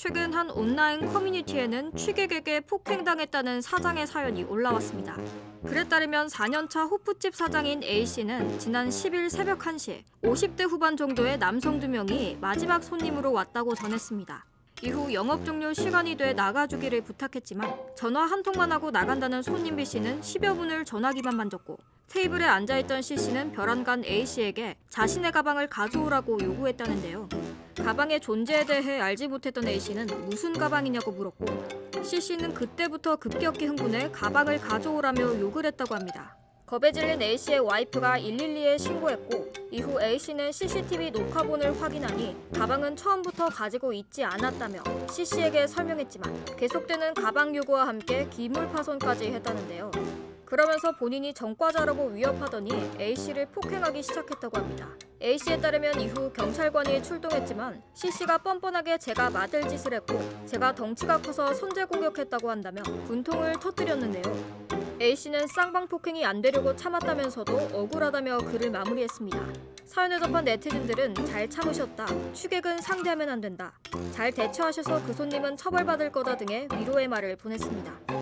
최근 한 온라인 커뮤니티에는 취객에게 폭행당했다는 사장의 사연이 올라왔습니다. 글에 따르면 4년차 호프집 사장인 A씨는 지난 10일 새벽 1시 50대 후반 정도의 남성 2명이 마지막 손님으로 왔다고 전했습니다. 이후 영업 종료 시간이 돼 나가주기를 부탁했지만 전화 한 통만 하고 나간다는 손님 B씨는 10여 분을 전화기만 만졌고 테이블에 앉아있던 C씨는 벼랑간 A씨에게 자신의 가방을 가져오라고 요구했다는데요. 가방의 존재에 대해 알지 못했던 A씨는 무슨 가방이냐고 물었고 C씨는 그때부터 급격히 흥분해 가방을 가져오라며 욕을 했다고 합니다. 겁에 질린 A씨의 와이프가 112에 신고했고 이후 A씨는 CCTV 녹화본을 확인하니 가방은 처음부터 가지고 있지 않았다며 C씨에게 설명했지만 계속되는 가방 요구와 함께 기물 파손까지 했다는데요. 그러면서 본인이 전과자라고 위협하더니 A씨를 폭행하기 시작했다고 합니다. A씨에 따르면 이후 경찰관이 출동했지만 C씨가 뻔뻔하게 제가 맞을 짓을 했고 제가 덩치가 커서 선제 공격했다고 한다며 분통을 터뜨렸는데요. A씨는 쌍방 폭행이 안 되려고 참았다면서도 억울하다며 글을 마무리했습니다. 사연을 접한 네티즌들은 잘 참으셨다, 취객은 상대하면 안 된다, 잘 대처하셔서 그 손님은 처벌받을 거다 등의 위로의 말을 보냈습니다.